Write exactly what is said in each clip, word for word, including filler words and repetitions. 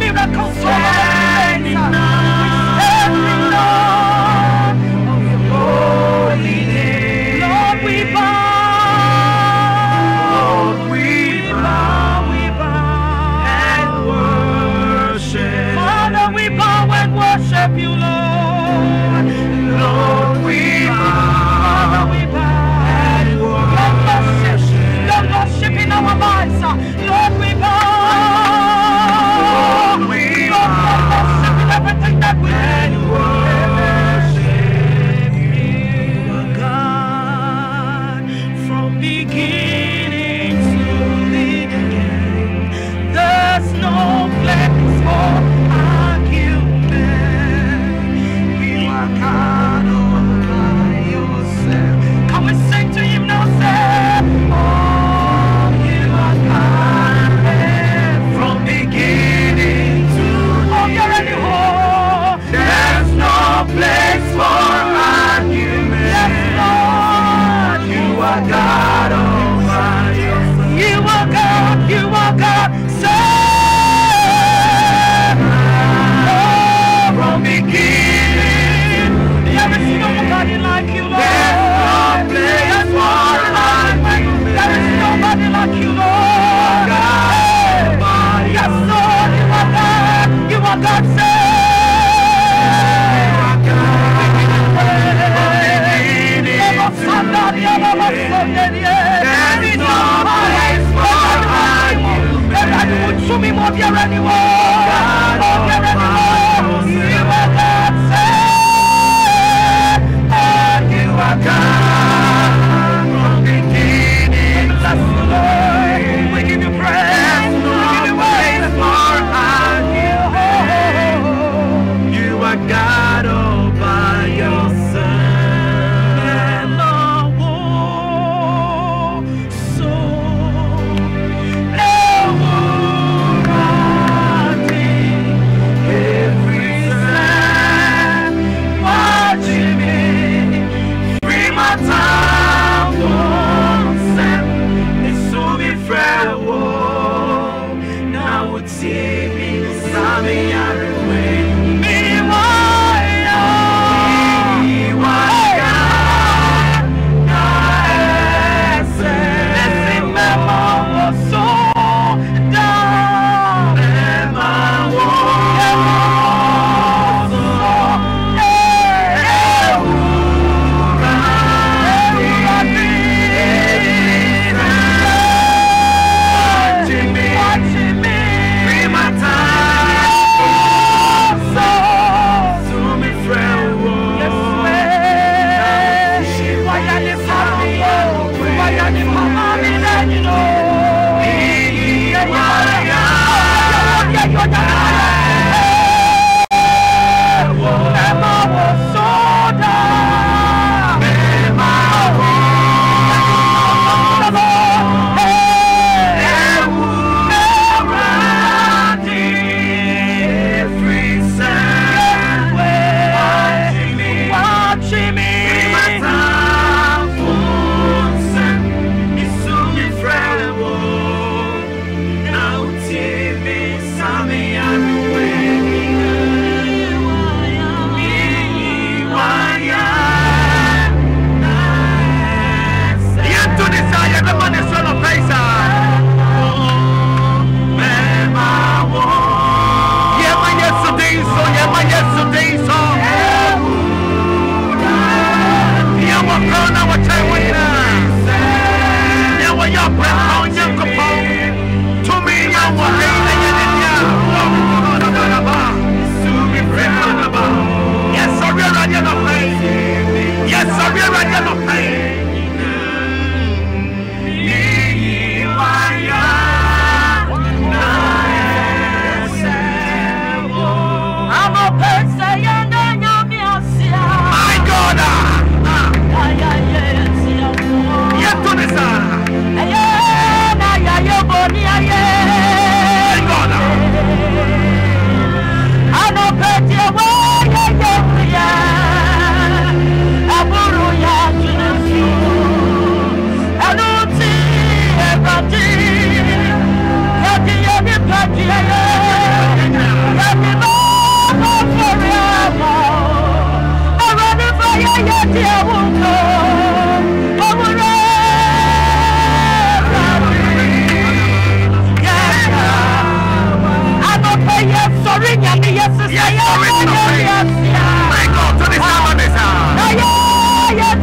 miracles all over the place. We stand in awe of your holy name. Lord, we bow. Lord, we bow, we bow and worship. Father, we bow and worship you, Lord. Lord, we bow. Father, we bow and worship. Lord, worship in our lives. Lord, we bow. Lord, we bow. Worship in everything that we do. Worship you, God, from beginning to the end. There's no place for argument. You are God all by yourself. Come and sing to him now, say, oh, you are God from beginning to oh, you're ready, oh. There's no place for argument. Yes, Lord. You are God all by yourself. You are God, you are God. Say, oh, from beginning. There is nobody like you, Lord. There's no place for argument. There is nobody like you, Lord. Yes, Lord, you are God. You are God. Say, show me more dear anyone. More dear anyone. You are God. Say, and you are God from beginning. Bless the Lord. We give you praise. We give you praise for you. You are God all by yourself. Watching me, free my time. sorry, Yami, yes, yes, my God, to the Sabbath. Yes,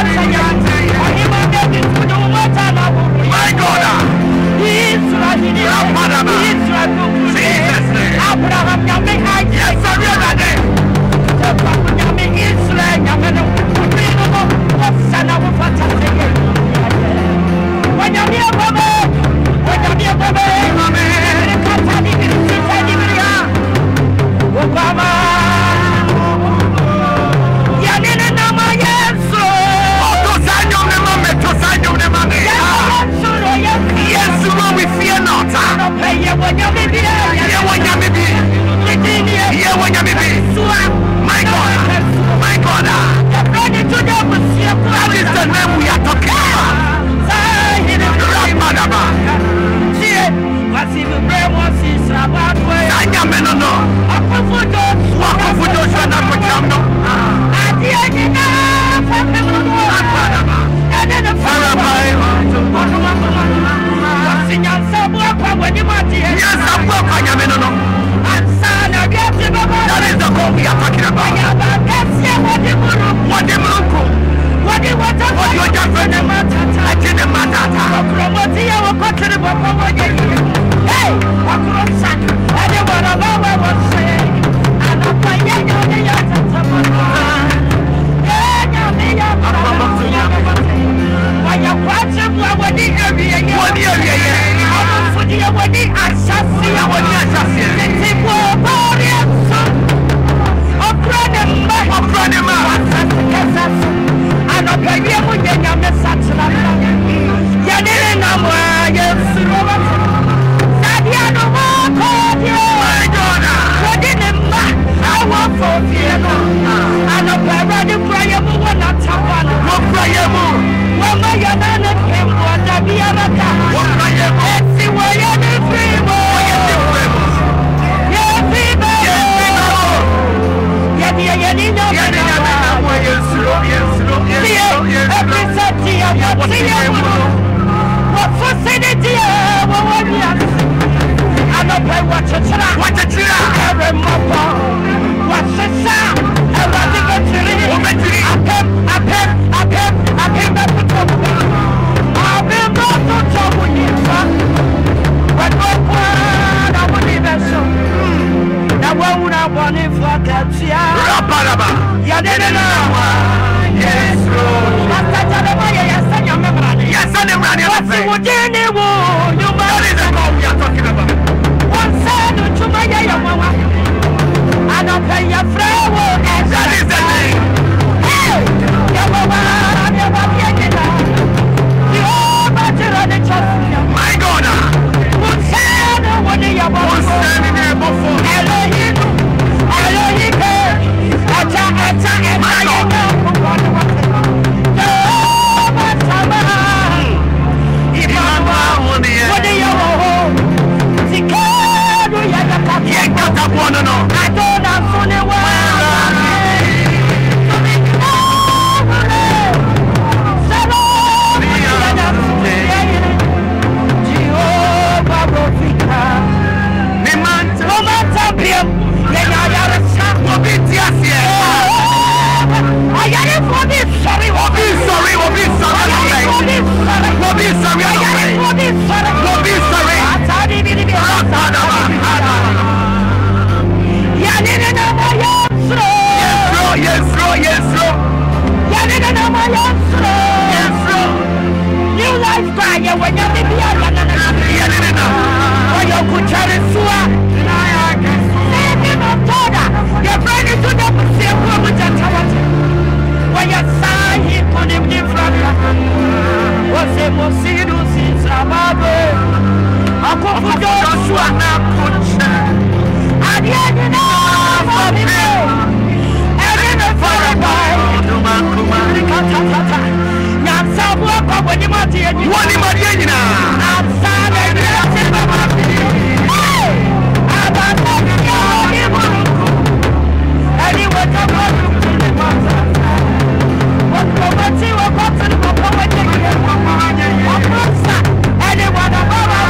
My God. Jesus name. Yes, sir. My God, my God, that is the name we are talking about. That is the goal we are talking about. What the miracle? What the water? What your judgment? I didn't matter. Hey, what could I say? Anyone of our was saying, and I'm playing your why you watching what the area? What the area? For the away, I shall see our assassin. And a baby would get your message. You didn't know where you're Sadiano, my God, what didn't I want for Vienna? And a baby prayer will not tap on a prayer. Well, my Yana came for the Bianca. Let's see where you're free. Yeah, people. Yeah, yeah, yeah,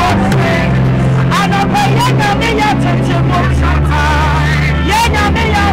Yeah,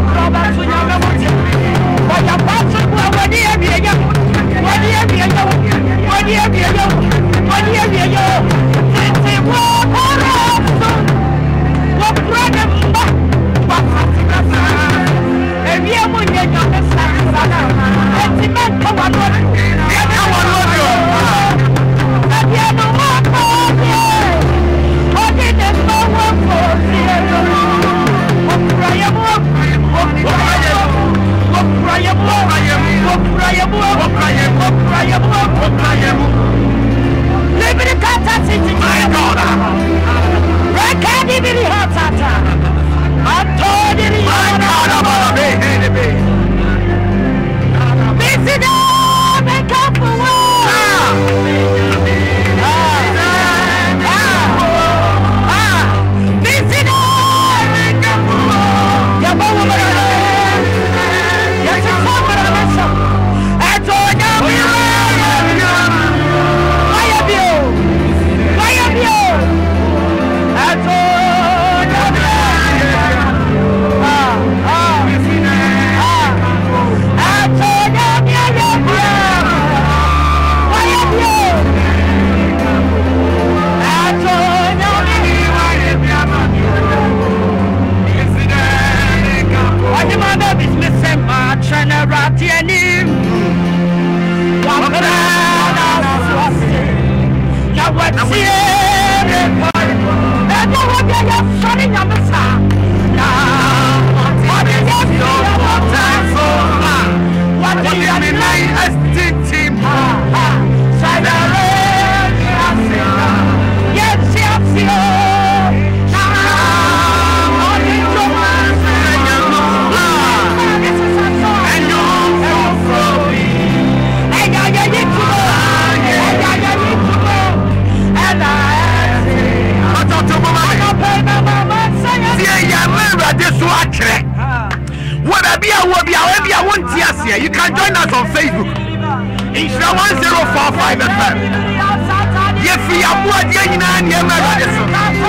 You can join us on Facebook. Insha one zero four five F M. Yefi abuwa dia nyina ne ma rade so.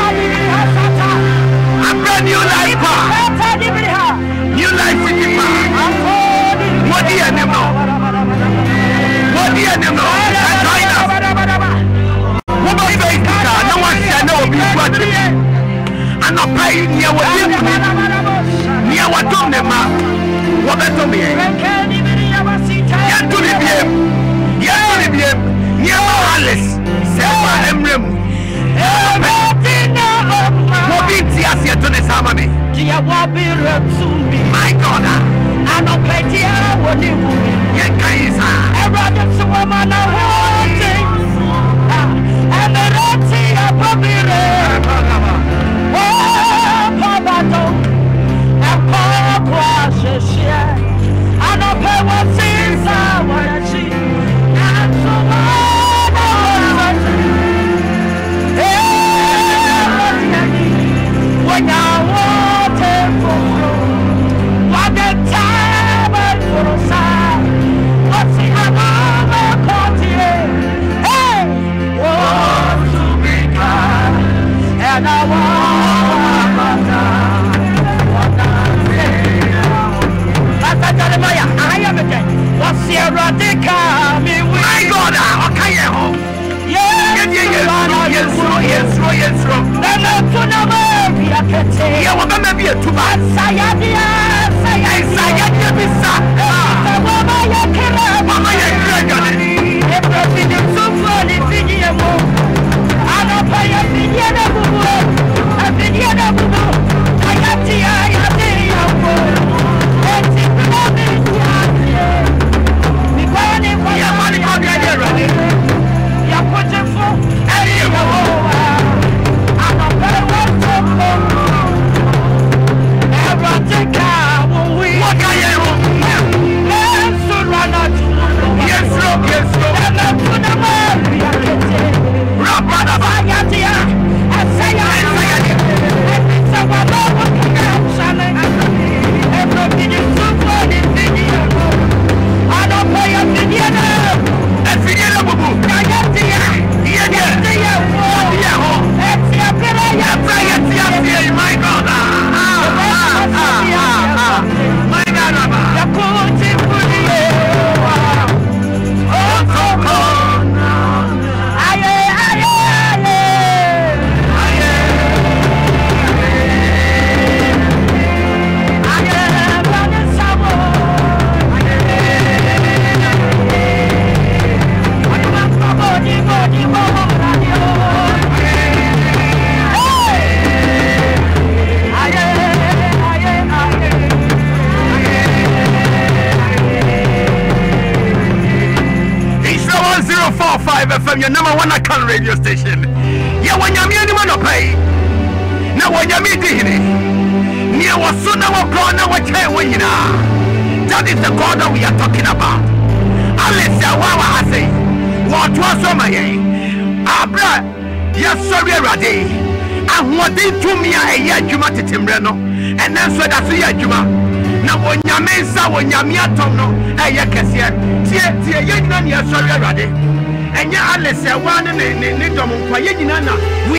A brand new life pa. New life city pa. Wodi enem no. Wodi enem no. Join us. Wo ba Facebook ka na wa share na obi ku atre. Anopai ne wo dem. Ne wa dom ne ma. Wo beto me. Yanto ni biem. Yanto ni biem. Niema Alice. Sefa Emremu. Wobinti asiye to ne sama me. My God. Anopetia woni wumi. Yenka isa. Erade suwama na wote. Emerati apabire. Oh, pabato. Epo kwa sheshia. Anope wasinsa wanachi. Nansumana wanachi. When I want it for what the time and for us, what's the other party? Hey, want to be kind, and I want Pastor Jeremiah, I am again. What's the radical? My God, okay, home. Yes, yes, yes, yes, yes, yes. Yeah, what am I be to buy? Sayadia, Sayadia, Missa. Mama, you're everything so funny, video. I don't pay a video. A video. I got the idea. Let's see, you're money, you're putting for any What can you F M, your number one account radio station. Ya wanyami anyone pay. Na wanyami dihini. Near was soon our corner what chair winner. That is the God that we are talking about. Alice Yawawa Ase. What was on my Abra, yes, sorry, Radi. And what did to me a year Juma Timbreno, and then so that's a year Juma. Now, when Yamesa, when Yamia Tono, a year Cassia, Tia, Tia, Yan, sorry, Radi. And ya Alice, one and Nidom, Quayana.